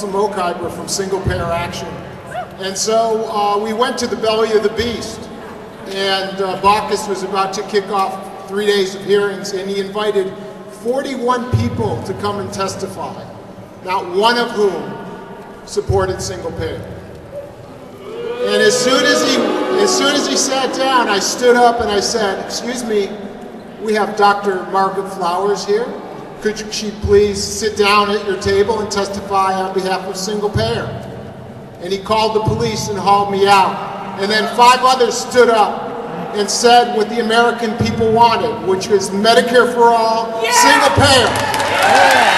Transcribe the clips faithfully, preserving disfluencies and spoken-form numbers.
Muslim Mokiber from Single Payer Action. And so uh, we went to the belly of the beast, and uh, Baucus was about to kick off three days of hearings, and he invited forty-one people to come and testify, not one of whom supported single payer. And as soon as he, as soon as he sat down, I stood up and I said, "Excuse me, we have Doctor Margaret Flowers here. Could she please sit down at your table and testify on behalf of single payer?" And he called the police and hauled me out. And then five others stood up and said what the American people wanted, which was Medicare for all, yeah! Single payer. Yeah!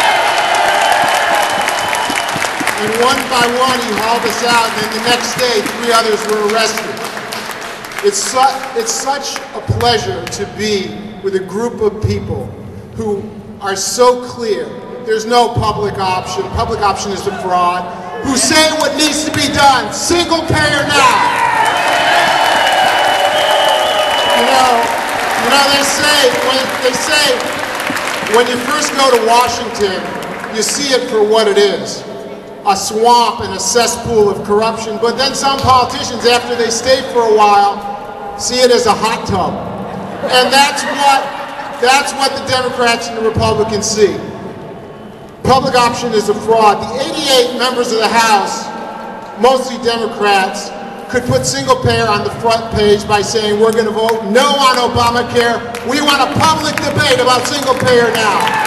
And one by one he hauled us out, and then the next day three others were arrested. It's, su it's such a pleasure to be with a group of people who are so clear. There's no public option. Public option is a fraud. Who say what needs to be done. Single payer now. You know, you know they say when they say when you first go to Washington, you see it for what it is. A swamp and a cesspool of corruption. But then some politicians, after they stay for a while, see it as a hot tub. And that's what that's what the Democrats and the Republicans see. Public option is a fraud. The eighty-eight members of the House, mostly Democrats, could put single payer on the front page by saying we're going to vote no on Obamacare. We want a public debate about single payer now.